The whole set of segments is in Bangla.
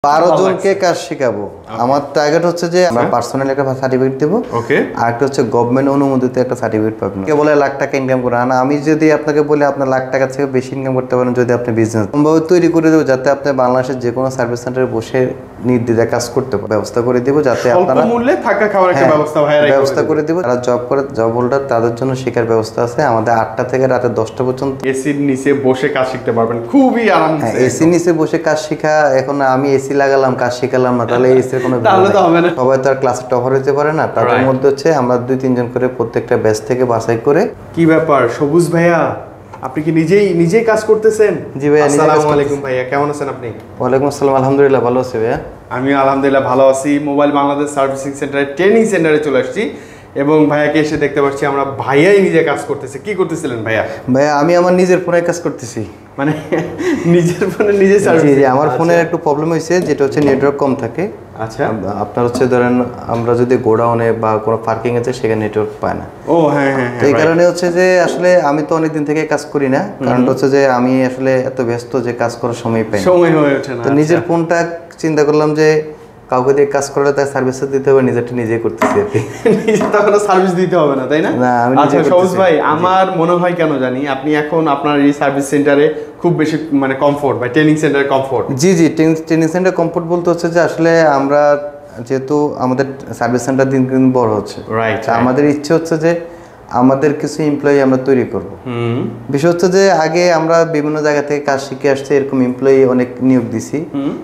12 জনকে কাজ শেখাবো। আমার টার্গেট হচ্ছে যে আমরা পার্সোনাল একটা সার্টিফিকেট দেবো, আর একটা হচ্ছে গভর্নমেন্ট অনুমোদিত একটা সার্টিফিকেট পাবেন। কে বলে লাখ টাকা ইনকাম করে, না আমি যদি আপনাকে বলি আপনার লাখ টাকা থেকে বেশি ইনকাম করতে পারেন যদি আপনি বিজনেস সম্ভাবে তৈরি করে দেবো, যাতে আপনি বাংলাদেশের যে কোনো সার্ভিস সেন্টারে বসে নির্দ্বিধায় কাজ করতে পারেন। ব্যবস্থা করে দিব যাতে আপনারা মূল্যে থাকা খাওয়ার একটা ব্যবস্থা করে দিব। যারা জব হোল্ডার তাদের জন্য শেখার ব্যবস্থা আছে। আমাদের 8টা থেকে রাতে 10টা পর্যন্ত এসির নিচে বসে কাজ শিখতে পারবেন, খুবই আরাম। এসি নিচে বসে কাজ শেখা, এখন আমি এসি লাগালাম কাজ শিখালাম না, তাহলে এসির কোনো সবাই তো আর ক্লাসে টপার হতে পারে না। তাদের মধ্যে হচ্ছে আমরা 2-3 জন করে প্রত্যেকটা ব্যাচ থেকে বাছাই করে। কি ব্যাপার সবুজ ভাইয়া, আপনি কি নিজেই কাজ করতেছেন? জি ভাইয়া। আসসালামু আলাইকুম ভাইয়া, কেমন আছেন আপনি? ওয়ালাইকুম আসসালাম, আলহামদুলিল্লাহ ভালো আছি ভাইয়া। আমি আলহামদুলিল্লাহ ভালো আছি। মোবাইল বাংলাদেশ সার্ভিসিং সেন্টারে ট্রেনিং সেন্টারে চলে আসছি এবং ভাইয়াকে এসে দেখতে পাচ্ছি আমরা ভাইয়াই নিজে কাজ করতেছে। কি করতেছিলেন ভাইয়া? ভাইয়া আমি আমার নিজের ফোনে কাজ করতেছি, মানে নিজের ফোনে নিজে সার্ভিস। আমার ফোনের একটু প্রবলেম হয়েছে, যেটা হচ্ছে নেটওয়ার্ক কম থাকে। আচ্ছা, আপনার হচ্ছে ধরেন আমরা যদি গোডাউনে বা কোনো পার্কিং আছে সেখানে নেটওয়ার্ক পায় না। ও হ্যাঁ হ্যাঁ, এই কারণে হচ্ছে যে আসলে আমি তো অনেকদিন থেকে কাজ করি না, কারণ হচ্ছে যে আমি আসলে এত ব্যস্ত যে কাজ করার সময় পাই না, সময় হয়ে ওঠে না। তো নিজের ফোনটা চিন্তা করলাম যে কাউকে দিয়ে কাজ করলে তার সার্ভিস দিতে হবে, নিজেরটা নিজে করতেছি আর কি। নিজে তো কোনো সার্ভিস দিতে হবে না, তাই না? আচ্ছা সবুজ ভাই, আমার মনে হয় কেন জানি আপনি এখন আপনার এই সার্ভিস সেন্টারে খুব বেশি মানে কমফোর্ট বা ট্রেনিং সেন্টারে কমফোর্ট। জি ট্রেনিং সেন্টার কমফোর্ট বলতে হচ্ছে যে আসলে আমরা যেহেতু আমাদের সার্ভিস সেন্টার দিন দিন বড় হচ্ছে, রাইট, আমাদের ইচ্ছে হচ্ছে যে আমাদের কিছু এমপ্লয়ি আমরা তৈরি করব। বিষয় হচ্ছে যে আগে আমরা বিভিন্ন জায়গা থেকে কাজ শিখে আসছে, এরকম এমপ্লয়ি অনেক নিয়োগ দিছি।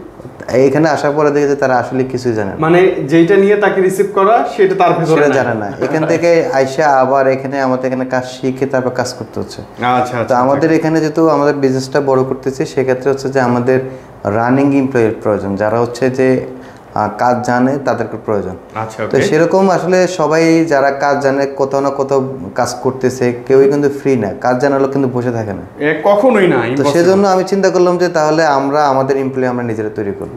এখানে আসার পরে দেখে যে তারা আসলে কিছুই জানে না, মানে যেটা নিয়ে তাকে রিসিভ করা সেটা তার ভিতরে জানে না। এখান থেকে আইসা আবার আমাদের এখানে কাজ শিখে তারপর কাজ করতে হচ্ছে। আচ্ছা, তো আমাদের এখানে যেহেতু আমাদের বিজনেসটা বড় করতেছি, সেক্ষেত্রে হচ্ছে যে আমাদের রানিং এমপ্লয়ির প্রয়োজন, যারা হচ্ছে যে কাজ জানে তাদেরকে প্রয়োজন। আচ্ছা, তো সেরকম আসলে সবাই যারা কাজ জানে কোথাও না কোথাও কাজ করতেছে, কেউই কিন্তু ফ্রি না, কাজ জানার লোক কিন্তু বসে থাকে না, কখনোই না। তো সেজন্য আমি চিন্তা করলাম যে তাহলে আমরা আমাদের এমপ্লয়ি আমরা নিজেরাই তৈরি করব।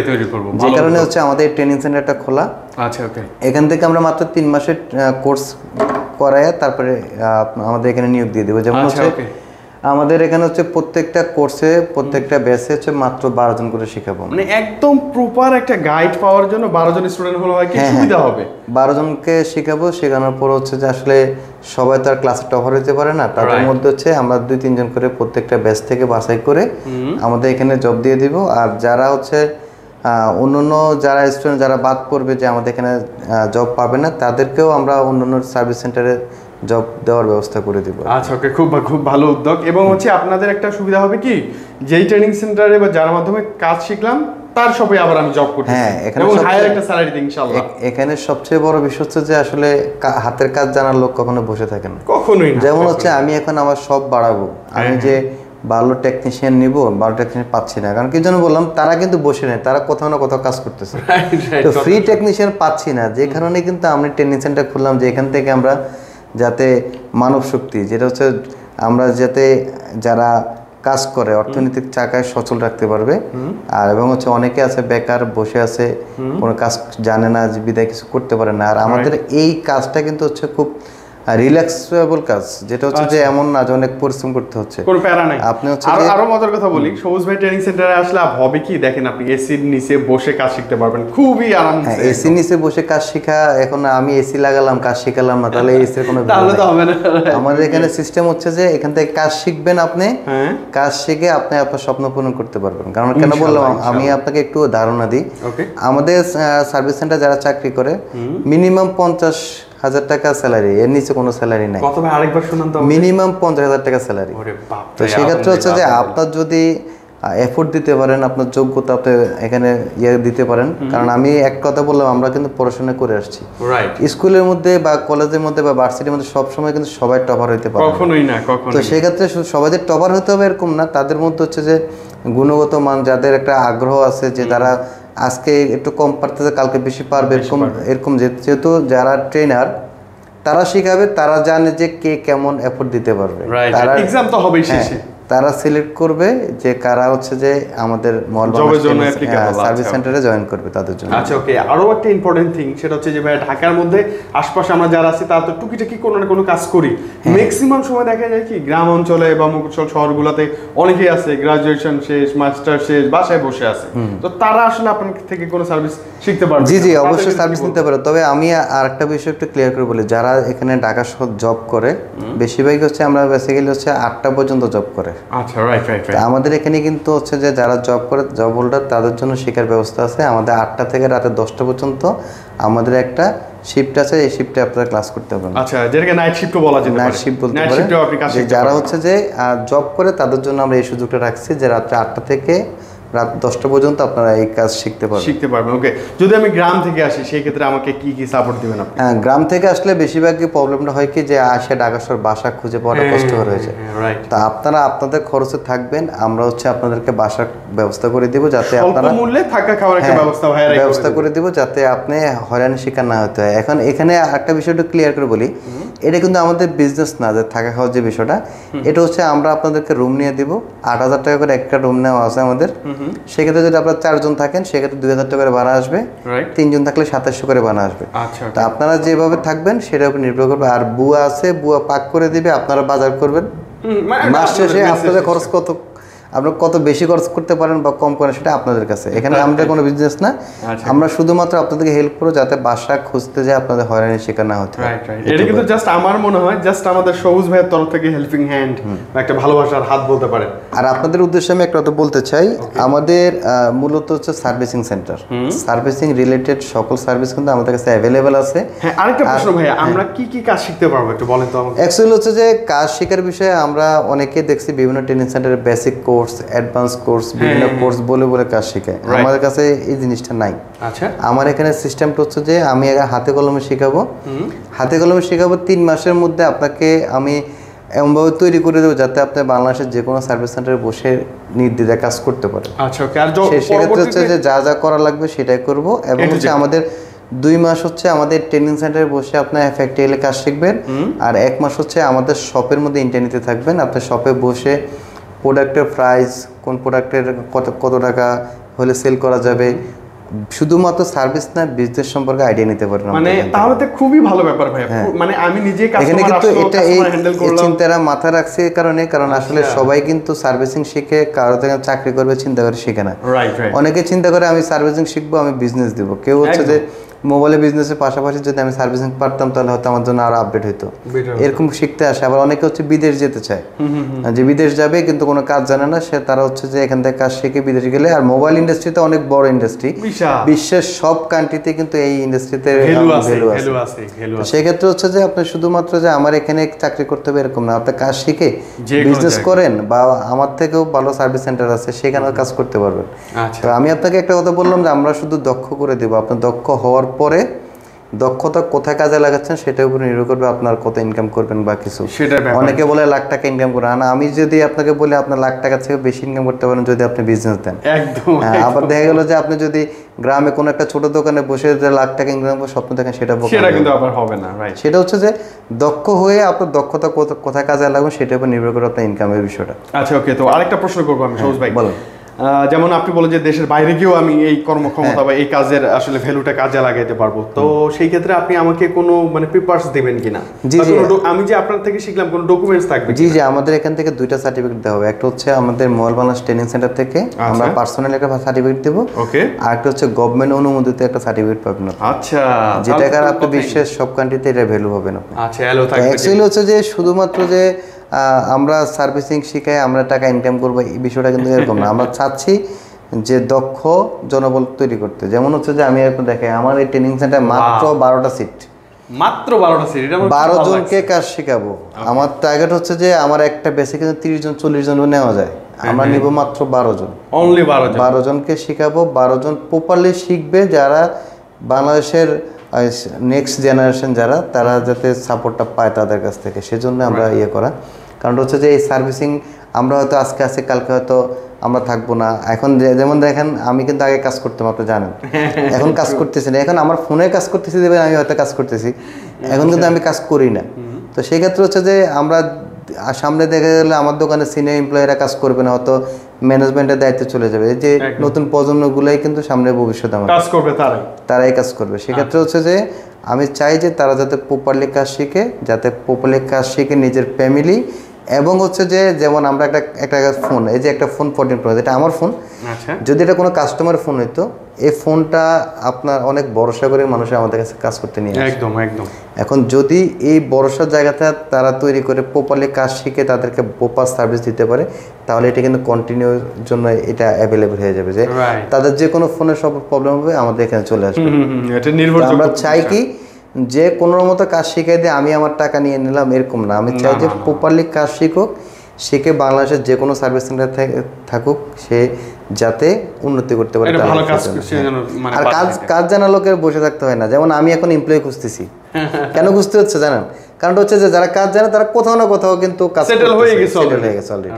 যে কারণে হচ্ছে আমাদের ট্রেনিং সেন্টারটা খোলা। আচ্ছা, ওকে। এখান থেকে আমরা মাত্র 3 মাসের কোর্স করায় তারপরে আমাদের এখানে নিয়োগ দিয়ে দেবো। যেমন হচ্ছে আমাদের এখানে হচ্ছে প্রত্যেকটা কোর্সে প্রত্যেকটা ব্যাচে হচ্ছে মাত্র 12 জন করে শেখাবো। মানে একদম প্রপার একটা গাইড পাওয়ার জন্য 12 জন স্টুডেন্ট হলো হয় কি সুবিধা হবে। 12 জনকে শেখাবো, শেখানোর পর হচ্ছে যে আসলে সবাই তো আর ক্লাসে টপার হতে পারে না, তাদের মধ্যে হচ্ছে আমরা 2-3 জন করে প্রত্যেকটা ব্যাচ থেকে বাছাই করে আমাদের এখানে জব দিয়ে দিব। আর যারা হচ্ছে অন্যান্য যারা স্টুডেন্ট যারা বাদ পড়বে যে আমাদের এখানে জব পাবে না, তাদেরকেও আমরা অন্যান্য সার্ভিস সেন্টারে জব দেওয়ার ব্যবস্থা করে দিব। আচ্ছা, ওকে, খুব ভালো উদ্যোগ। এবং হচ্ছে আপনাদের একটা সুবিধা হবে কি, যেই ট্রেনিং সেন্টারে বা যার মাধ্যমে কাজ শিখলাম তার সবাই আবার আমি জব করতে, হ্যাঁ, এখানে হায়ার একটা স্যালারি দিই ইনশাআল্লাহ। এখানে সবচেয়ে বড় বিষয় হচ্ছে যে আসলে হাতের কাজ জানার লোক কখনো বসে থাকে না, কখনোই না। যেমন হচ্ছে আমি এখন আমার সব বাড়াবো, আমি যে ভালো টেকনিশিয়ান নিব, ভালো টেকনিশিয়ান পাচ্ছি না। কারণ কি জন্য বললাম, তারা কিন্তু বসে নেই, তারা কোথাও না কোথাও কাজ করতেছে, তো ফ্রি টেকনিশিয়ান পাচ্ছি না। যে কারণে কিন্তু আমি ট্রেনিং সেন্টার খুললাম, যে এখান থেকে আমরা যাতে মানব শক্তি, যেটা হচ্ছে আমরা যাতে যারা কাজ করে অর্থনৈতিক চাকায় সচল রাখতে পারবে। আর এবং হচ্ছে অনেকে আছে বেকার বসে আছে, কোনো কাজ জানে না, বিদায় কিছু করতে পারে না। আর আমাদের এই কাজটা কিন্তু হচ্ছে খুব রিল্যাক্সেবল কাজ, যেটা হচ্ছে যে এমন না যে অনেক পরিশ্রম করতে হচ্ছে, কোনো প্যারা নাই। আপনি হচ্ছে আরো মজার কথা বলি, সবুজ ভাই ট্রেনিং সেন্টারে আসলে হবে কি, দেখেন আপনি এসির নিচে বসে কাজ শিখতে পারবেন, খুবই আরাম। এসি নিচে বসে কাজ শেখা, এখন আমি এসি লাগালাম কাজ শিখালাম না, তাহলে এসির কোনো তাহলে তো হবে না। আমাদের এখানে সিস্টেম হচ্ছে যে এখান থেকে কাজ শিখবেন, আপনি কাজ শিখে আপনি আপনার স্বপ্ন পূরণ করতে পারবেন। কারণ কেন বললাম, আমি আপনাকে একটু ধারণা দিই। আমাদের সার্ভিস সেন্টার যারা চাকরি করে মিনিমাম 50,000 টাকা স্যালারি, এর নিচে কোনো স্যালারি নাই। কত ভাই আরেকবার শুনান তো? মিনিমাম 50,000 টাকা স্যালারি। তো সেক্ষেত্রে হচ্ছে যে আপনার যদি এফোর্ট দিতে পারেন, আপনার যোগ্যতা আপনি এখানে দিতে পারেন। কারণ আমি এক কথা বললাম, আমরা কিন্তু পড়াশোনা করে আসছি, স্কুলের মধ্যে বা কলেজের মধ্যে বা ভার্সিটির মধ্যে সবসময় কিন্তু সবাই টপার হইতে পারে কখনোই না। তো সেক্ষেত্রে সবাই যে টপার হতে হবে এরকম না, তাদের মধ্যে হচ্ছে যে গুণগত মান, যাদের একটা আগ্রহ আছে, যে তারা আজকে একটু কম পারতেছে কালকে বেশি পারবে, এরকম যেহেতু যারা ট্রেনার তারা শিখাবে, তারা জানে যে কে কেমন এফোর্ট দিতে পারবে। তারা এক্সাম তো হবেই শেষে, তারা সিলেক্ট করবে যে কারা হচ্ছে যে আমাদের সার্ভিস সেন্টারে জয়েন করবে তাদের জন্য। আচ্ছা ওকে, আরো একটা ইম্পর্টেন্ট থিং সেটা হচ্ছে যে ভাই ঢাকার মধ্যে আশপাশে আমরা যারা আছি তারা তো টুকিটাকি কোনো না কোনো কাজ করি, ম্যাক্সিমাম সময় দেখা যায় কি গ্রাম অঞ্চলে বা মফস্বল শহরগুলোতে অনেকেই আছে গ্রাজুয়েশন শেষ, মাস্টার শেষ, বাসায় বসে আছে, তো তারা আসলে আপনার থেকে কোনো সার্ভিস শিখতে পারবে? জি জি অবশ্যই সার্ভিস নিতে পারে। তবে আমি আর একটা বিষয় একটু ক্লিয়ার করে বলি, যারা এখানে ঢাকা শহর জব করে বেশিরভাগই হচ্ছে আমরা বেসিক্যালি হচ্ছে 8টা পর্যন্ত জব করে। আচ্ছা রাইট রাইট। আমাদের এখানে কিন্তু হচ্ছে যে যারা জব করে জব হোল্ডার তাদের জন্য শেখার ব্যবস্থা আছে। আমাদের 8টা থেকে রাতে 10টা পর্যন্ত আমাদের একটা শিফট আছে, এই শিফটে আপনারা ক্লাস করতে পারবেন। আচ্ছা, যেটাকে নাইট শিফটও বলা যেতে পারে। নাইট শিফট বলতে পারেন। যারা হচ্ছে যে জব করে তাদের জন্য আমরা এই সুযোগটা রাখছি যে রাত্রে 8টা থেকে রাত 10টা পর্যন্ত আপনারা এই কাজ শিখতে পারবেন। ওকে, যদি আমি গ্রাম থেকে আসি সেই ক্ষেত্রে আমাকে কি কি সাপোর্ট দিবেন আপনি? হ্যাঁ, গ্রাম থেকে আসলে বেশিরভাগই প্রবলেমটা হয় কি যে আসে ঢাকা শহর বাসা খুঁজে পাওয়াটা কষ্টকর হয়েছে। তা আপনারা আপনাদের খরচে থাকবেন, আমরা হচ্ছে আপনাদেরকে বাসার ব্যবস্থা করে দিব যাতে আপনারা স্বল্প মূল্যে থাকা খাওয়ার একটা ব্যবস্থা করে দিব যাতে আপনি হয়রানির শিকার না হতে হয়। এখন এখানে একটা বিষয়টা ক্লিয়ার করে বলি, এটা কিন্তু আমাদের বিজনেস না যে থাকা খাওয়ার যে বিষয়টা, এটা হচ্ছে আমরা আপনাদেরকে রুম নিয়ে দিব। 8,000 টাকা করে একটা রুম নেওয়া আছে আমাদের। সেক্ষেত্রে যদি আপনারা 4 জন থাকেন সেক্ষেত্রে 2,000 টাকা করে ভাড়া আসবে, 3 জন থাকলে 2700 করে ভাড়া আসবে। তো আপনারা যেভাবে থাকবেন সেটার উপর নির্ভর করবে। আর বুয়া আছে, বুয়া পাক করে দিবে, আপনারা বাজার করবেন। মাস শেষে আপনাদের খরচ আপনারা কত বেশি খরচ করতে পারেন বা কম করেন সেটা আপনাদের কাছে। এখানে আমাদের কোনো বিজনেস না, আমরা শুধুমাত্র আপনাদেরকে হেল্প করব যাতে বাসা খুঁজতে যায় আপনাদের হয়রানির শিকার না হতে হয়। এটা কিন্তু জাস্ট আমার মনে হয় জাস্ট আমাদের সবুজ ভাইয়ের তরফ থেকে হেল্পিং হ্যান্ড বা একটা ভালোবাসার হাত বলতে পারে। আর আপনাদের উদ্দেশ্যে আমি একটা কথা বলতে চাই, আমাদের মূলত হচ্ছে সার্ভিসিং সেন্টার, সার্ভিসিং রিলেটেড সকল সার্ভিস কিন্তু আমাদের কাছে অ্যাভেলেবেল আছে। হ্যাঁ, আরেকটা প্রশ্ন ভাইয়া, আমরা কি কি কাজ শিখতে পারবো একটু বলেন তো আমাকে। অ্যাকচুয়ালি হচ্ছে যে কাজ শেখার বিষয়ে আমরা অনেকে দেখছি বিভিন্ন ট্রেনিং সেন্টারে বেসিক কোর্স, অ্যাডভান্স কোর্স, বিভিন্ন কোর্স বলে বলে কাজ শেখায়। আমাদের কাছে এই জিনিসটা নাই। আচ্ছা, আমার এখানে সিস্টেমটা হচ্ছে যে আমি হাতে কলমে শেখাবো। হাতে কলমে শেখাবো 3 মাসের মধ্যে আপনাকে আমি এমনভাবে তৈরি করে দেবো যাতে আপনি বাংলাদেশের যে কোনো সার্ভিস সেন্টারে বসে নির্দ্বিধায় কাজ করতে পারেন। আচ্ছা, সেক্ষেত্রে হচ্ছে যে যা যা করা লাগবে সেটাই করব। এবং হচ্ছে আমাদের 2 মাস হচ্ছে আমাদের ট্রেনিং সেন্টারে বসে আপনার ফ্যাক্টরিয়ালে কাজ শিখবেন, আর 1 মাস হচ্ছে আমাদের শপের মধ্যে ইন্টারনেটে থাকবেন। আপনার শপে বসে প্রোডাক্টের প্রাইস, কোন প্রোডাক্টের কত টাকা হলে সেল করা যাবে, শুধুমাত্র সার্ভিস না বিজনেস সম্পর্কে আইডিয়া নিতে পারেন। মানে তাহলে তো খুবই ভালো ব্যাপার ভাই। মানে আমি নিজে কাস্টমার হ্যান্ডেল করলাম, চিন্তাটা মাথায় রাখছি কারণ আসলে সবাই কিন্তু সার্ভিসিং শিখে কারো থেকে চাকরি করবে চিন্তা করে শিখে না। অনেকে চিন্তা করে আমি সার্ভিসিং শিখবো, আমি বিজনেস দিব। কেউ হচ্ছে যে মোবাইলে বিজনেসের পাশাপাশি যদি আমি সার্ভিসিং পারতাম তাহলে হয়তো আমার জন্য আরো আপডেট হইতো। এরকম শিখতে আসে। আবার অনেকে হচ্ছে বিদেশ যেতে চায়, যে বিদেশ যাবে কিন্তু কোনো কাজ জানে না, সে তারা হচ্ছে যে এখান থেকে কাজ শিখে বিদেশ গেলে। আর মোবাইল ইন্ডাস্ট্রিতে অনেক বড় ইন্ডাস্ট্রি, বিশ্বের সব কান্ট্রিতে কিন্তু এই ইন্ডাস্ট্রিতে ভ্যালু আছে। সেক্ষেত্রে হচ্ছে যে আপনি শুধুমাত্র যে আমার এখানে চাকরি করতে হবে এরকম না, আপনি কাজ শিখে বিজনেস করেন বা আমার থেকেও ভালো সার্ভিস সেন্টার আছে সেখানে কাজ করতে পারবেন। তো আমি আপনাকে একটা কথা বললাম যে আমরা শুধু দক্ষ করে দেবো, আপনার দক্ষ হওয়ার পরে দক্ষতা কোথায় কাজে লাগাচ্ছেন সেটার উপর নির্ভর করবে আপনার কত ইনকাম করবেন বা কিছু। অনেকে বলে লাখ টাকা ইনকাম করেন, আমি যদি আপনাকে বলি আপনার লাখ টাকা থেকে বেশি ইনকাম করতে পারেন যদি আপনি বিজনেস দেন। আবার দেখা গেল যে আপনি যদি গ্রামে কোনো একটা ছোট দোকানে বসে যে লাখ টাকা ইনকাম করে স্বপ্ন দেখেন সেটা কিন্তু আবার হবে না। সেটা হচ্ছে যে দক্ষ হয়ে আপনার দক্ষতা কোথায় কাজে লাগবে সেটার উপর নির্ভর করে আপনার ইনকামের বিষয়টা। আচ্ছা ওকে, তো আরেকটা প্রশ্ন করবো আমি সবুজ ভাই। বলুন। যেমন আপনি বলেন যে দেশের বাইরে গিয়েও আমি এই কর্মক্ষমতা বা এই কাজের আসলে ভ্যালুটা কাজে লাগাইতে পারবো, তো সেই ক্ষেত্রে আপনি আমাকে কোনো মানে পেপারস দিবেন কিনা? জি জি, আমি যে আপনার থেকে শিখলাম কোনো ডকুমেন্টস থাকবে? জি জি, আমাদের এখান থেকে 2টা সার্টিফিকেট দেওয়া হবে। একটা হচ্ছে আমাদের মোবাইল বাংলাদেশ ট্রেনিং সেন্টার থেকে আমরা পার্সোনাল একটা সার্টিফিকেট দেবো। ওকে। আর একটা হচ্ছে গভর্নমেন্ট অনুমোদিত একটা সার্টিফিকেট পাবেন। আচ্ছা, যেটা কারণে আপনি বিশ্বের সব কান্ট্রিতে এটা ভ্যালু হবে না। আচ্ছা, হ্যালো থাকবে। অ্যাকচুয়ালি হচ্ছে যে শুধুমাত্র যে আমরা সার্ভিসিং শিখাই আমরা টাকা ইনকাম করবো এই বিষয়টা কিন্তু এরকম না। আমরা চাচ্ছি যে দক্ষ জনবল তৈরি করতে। যেমন হচ্ছে যে আমি একটু দেখাই, আমার এই ট্রেনিং সেন্টারে মাত্র 12টা সিট, মাত্র 12টা সিট, 12 জনকে কাজ শেখাবো। আমার টার্গেট হচ্ছে যে আমার একটা বেসিক 30 জন 40 জন নেওয়া যায়, আমরা নিব মাত্র 12 জন, অনলি 12 জনকে শেখাবো। 12 জন প্রপারলি শিখবে, যারা বাংলাদেশের নেক্সট জেনারেশন যারা তারা যাতে সাপোর্টটা পায় তাদের কাছ থেকে, সেজন্য আমরা ইয়ে করা। কারণ হচ্ছে যে এই সার্ভিসিং আমরা হয়তো আজকে আছে কালকে হয়তো আমরা থাকবো না। এখন যেমন দেখেন আমি কিন্তু আগে কাজ করতাম, আপনি জানেন, এখন কাজ করতেছি না। এখন আমার ফোনে কাজ করতেছি দেবেন, আমি হয়তো কাজ করতেছি, এখন কিন্তু আমি কাজ করি না। তো সেই ক্ষেত্রে হচ্ছে যে আমরা সামনে দেখা গেলে আমার দোকানে সিনিয়র এমপ্লয়িরা কাজ করবে না, হয়তো ম্যানেজমেন্টের দায়িত্ব চলে যাবে। এই যে নতুন প্রজন্মগুলাই কিন্তু সামনে ভবিষ্যৎ আমার কাজ করবে, তারাই কাজ করবে। সেক্ষেত্রে হচ্ছে যে আমি চাই যে তারা যাতে প্রপারলি কাজ শিখে, যাতে প্রপারলি কাজ শিখে নিজের ফ্যামিলি এবং হচ্ছে যে যেমন আমরা একটা ফোন, এই যে একটা ফোন 14 Pro, এটা আমার ফোন। যদি এটা কোনো কাস্টমার ফোন হইতো, এই ফোনটা আপনার অনেক ভরসা করে মানুষ আমাদের কাছে কাজ করতে নিয়ে আসে। একদম একদম। এখন যদি এই ভরসার জায়গাটা তারা তৈরি করে প্রপারলি কাজ শিখে তাদেরকে প্রপার সার্ভিস দিতে পারে, তাহলে এটা কিন্তু কন্টিনিউর জন্য এটা অ্যাভেলেবল হয়ে যাবে, যে তাদের যে কোনো ফোনের সব প্রবলেম হবে আমাদের এখানে চলে আসবে। আমরা চাই কি যে কোনো মতো কাজ শিখাই দিয়ে আমি আমার টাকা নিয়ে নিলাম এরকম না, আমি চাই যে প্রপারলি কাজ শিখুক, শিখে বাংলাদেশের যে কোনো সার্ভিস সেন্টার থাকুক, সে যাতে উন্নতি করতে পারে। আর কাজ জানা লোকের বসে থাকতে হয় না। যেমন আমি এখন এমপ্লয়ি খুঁজতেছি, কেন খুঁজতে হচ্ছে জানেন? কারণ হচ্ছে যে যারা কাজ জানে তারা কোথাও না কোথাও কিন্তু কাজ সেটেল হয়ে গেছে অলরেডি।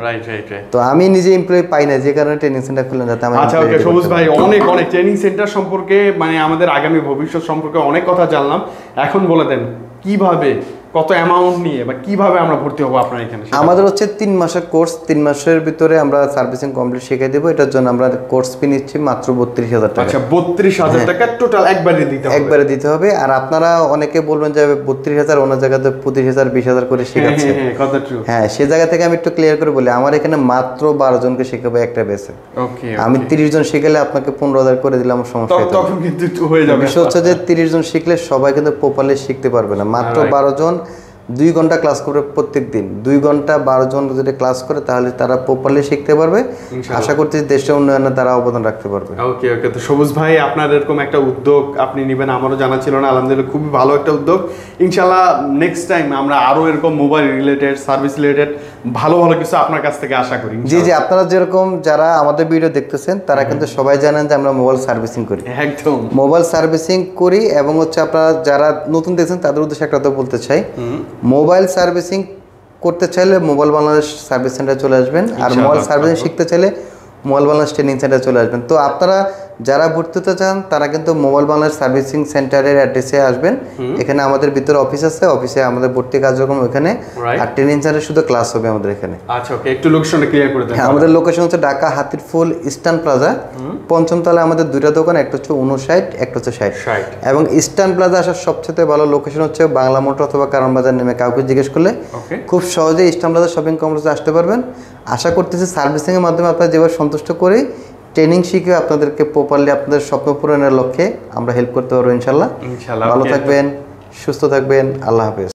তো আমি নিজে এমপ্লয়ি পাই না, যে কারণে ট্রেনিং সেন্টার খুললাম যাতে আমি। আচ্ছা ওকে সবুজ ভাই, অনেক অনেক ট্রেনিং সেন্টার সম্পর্কে মানে আমাদের আগামী ভবিষ্যৎ সম্পর্কে অনেক কথা জানলাম। এখন বলে দেন কিভাবে, কত অ্যামাউন্ট নিয়ে বা কিভাবে আমরা ভর্তি হবো আপনার এখানে? আমাদের হচ্ছে 3 মাসের কোর্স, 3 মাসের ভিতরে আমরা সার্ভিসিং কমপ্লিট শিখিয়ে দেবো। এটার জন্য আমরা কোর্স ফি নিচ্ছি মাত্র 32,000 টাকা। আচ্ছা 32,000 টাকা টোটাল একবারে দিতে হবে। আর আপনারা অনেকে বলবেন যে 32,000 অন্য জায়গাতে 25,000 20,000 করে শেখাচ্ছে। হ্যাঁ, সে জায়গা থেকে আমি একটু ক্লিয়ার করে বলি, আমার এখানে মাত্র 12 জনকে শেখাবো একটা বেসে। আমি 30 জন শিখালে আপনাকে 15,000 করে দিলাম, সমস্যা হয়ে যাবে। বিষয় হচ্ছে যে 30 জন শিখলে সবাই কিন্তু প্রপারলি শিখতে পারবে না। মাত্র 12 জন 2 ঘন্টা ক্লাস করবে প্রত্যেক দিন। 2 ঘন্টা 12 জন যদি ক্লাস করে তাহলে তারা প্রপারলি শিখতে পারবে। আশা করছি দেশের উন্নয়নে তারা অবদান রাখতে পারবে। ওকে ওকে। তো সবুজ ভাই, আপনার এরকম একটা উদ্যোগ আপনি নেবেন আমারও জানা ছিল না, আলহামদুলিল্লাহ খুবই ভালো একটা উদ্যোগ। ইনশাআল্লাহ নেক্সট টাইম আমরা আরো এরকম মোবাইল রিলেটেড, সার্ভিস রিলেটেড ভালো ভালো কিছু আপনার কাছ থেকে আশা করি। জি জি, আপনারা যেরকম যারা আমাদের ভিডিও দেখতেছেন তারা কিন্তু সবাই জানেন যে আমরা মোবাইল সার্ভিসিং করি। একদম মোবাইল সার্ভিসিং করি। এবং হচ্ছে আপনারা যারা নতুন দেখছেন তাদের উদ্দেশ্যে একটা কথা বলতে চাই, মোবাইল সার্ভিসিং করতে চাইলে মোবাইল বাংলাদেশ সার্ভিস সেন্টারে চলে আসবেন। আর মোবাইল সার্ভিসিং শিখতে চাইলে মোবাইল বাংলাদেশ ট্রেনিং সেন্টারে চলে আসবেন। তো আপনারা যারা ভর্তি হতে চান তারা কিন্তু মোবাইল বাংলাদেশ সার্ভিসিং সেন্টারের অ্যাড্রেসে আসবেন। এখানে আমাদের ভিতরে অফিস আছে, অফিসে আমাদের ভর্তি কার্যক্রম ওখানে, আর ট্রেনিং সেন্টারে শুধু ক্লাস হবে আমাদের এখানে। আচ্ছা ওকে, একটু লোকেশনটা ক্লিয়ার করে দেন। হ্যাঁ, আমাদের লোকেশন হচ্ছে ঢাকা হাতিরপুল ইস্টার্ন প্লাজা, 5ম তলায় আমাদের 2টা দোকান, একটা হচ্ছে 59, একটা হচ্ছে 60। এবং ইস্টার্ন প্লাজা আসার সবচেয়ে ভালো লোকেশন হচ্ছে বাংলা মোটর অথবা কারণ বাজার নেমে কাউকে জিজ্ঞেস করলে খুব সহজে ইস্টার্ন প্লাজা শপিং কমপ্লেক্সে আসতে পারবেন। আশা করতেছি সার্ভিসিংয়ের মাধ্যমে আপনারা যেভাবে সন্তুষ্ট করে ট্রেনিং শিখে আপনাদেরকে প্রপারলি আপনাদের স্বপ্ন পূরণের লক্ষ্যে আমরা হেল্প করতে পারবো ইনশাল্লাহ। ভালো থাকবেন, সুস্থ থাকবেন, আল্লাহ হাফেজ।